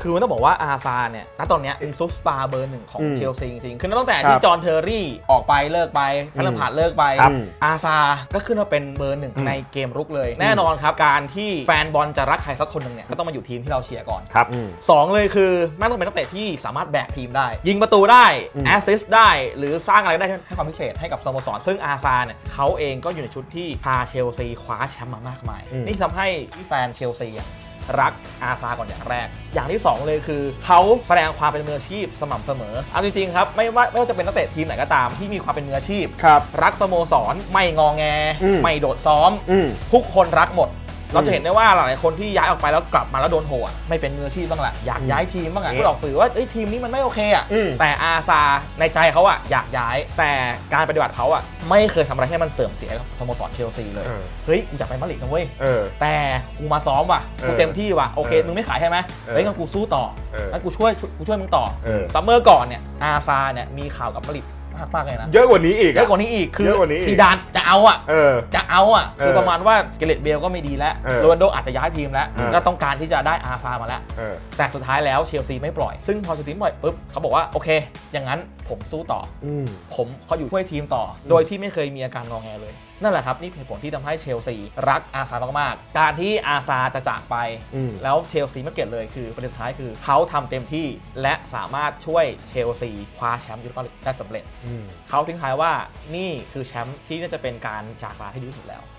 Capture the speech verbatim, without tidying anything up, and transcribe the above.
คือมันต้องบอกว่าอาซาเนี่ยณตอนนี้เป็นซุปสตาร์เบอร์หนึ่งของเชลซีจริงๆคือตั้งแต่ที่จอห์นเทอร์รี่ออกไปเลิกไปแคลร์ผ่านเลิกไปอาซาก็ขึ้นมาเป็นเบอร์หนึ่งในเกมรุกเลยแน่นอนครับการที่แฟนบอลจะรักใครสักคนหนึ่งเนี่ยก็ต้องมาอยู่ทีมที่เราเชียร์ก่อนครับสองเลยคือนั่นต้องเป็นนักเตะที่สามารถแบกทีมได้ยิงประตูได้แอสซิสต์ได้หรือสร้างอะไรได้ให้ความพิเศษให้กับสโมสรซึ่งอาซาเนี่ยเขาเองก็อยู่ในชุดที่พาเชลซีคว้าแชมป์มามากมายนี่ทำให้แฟนเชลซีรักอาซาก่อนอย่างแรกอย่างที่สองเลยคือเขาแสดงความเป็นมืออาชีพสม่ำเสมอเอาจริงๆครับไม่ว่าไม่ว่าจะเป็นนักเตะทีมไหนก็ตามที่มีความเป็นมืออาชีพรักสโมสรไม่งอแงไม่โดดซ้อมทุกคนรักหมดเราจะเห็นได้ว่าหลายคนที่ย้ายออกไปแล้วกลับมาแล้วโดนโหดไม่เป็นมืออาชีพบ้างแหละอยากย้ายทีมบ้างอ่ะพูดออกสื่อว่าทีมนี้มันไม่โอเคอ่ะแต่อาซาในใจเขาอ่ะอยากย้ายแต่การปฏิบัติเขาอ่ะไม่เคยทำอะไรให้มันเสื่อมเสียกับสโมสรเชลซีเลยเฮ้ยอยากไปมาดริดนะเว้ยแต่กูมาซ้อมว่ะกูเต็มที่ว่ะโอเคมึงไม่ขายใช่ไหมเฮ้ยงั้นกูสู้ต่องั้นกูช่วยกูช่วยมึงต่อซัมเมอร์ก่อนเนี่ยอาซาเนี่ยมีข่าวกับมาดริดมากมากเลยนะเยอะกว่านี้อีกเยอะกว่านี้อีกคือซีดานจะเอาอ่ะจะเอาอ่ะคือประมาณว่าเกเรตเบลก็ไม่ดีแล้วโรนัลโดอาจจะย้ายทีมแล้วก็ต้องการที่จะได้อาซามาแล้วแต่สุดท้ายแล้วเชลซีไม่ปล่อยซึ่งพอเชลซีปล่อยปุ๊บเขาบอกว่าโอเคอย่างนั้นผมสู้ต่อผมเขาอยู่ช่วยทีมต่อโดยที่ไม่เคยมีอาการงอแงเลยนั่นแหละครับนี่เป็นผลที่ทำให้เชลซีรักอาซามากๆการที่อาซาจะจากไปแล้วเชลซีไม่เกลียดเลยคือประเด็นสุดท้ายคือเขาทำเต็มที่และสามารถช่วยเชลซีคว้าแชมป์ยูโรปาลีกได้สำเร็จเขาทิ้งท้ายว่านี่คือแชมป์ที่น่าจะเป็นการจากลาที่ดีที่สุดแล้ว